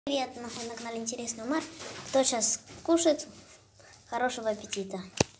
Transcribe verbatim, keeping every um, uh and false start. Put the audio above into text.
Привет, нахуй на канале Интересный Умар. Кто сейчас кушает? Хорошего аппетита.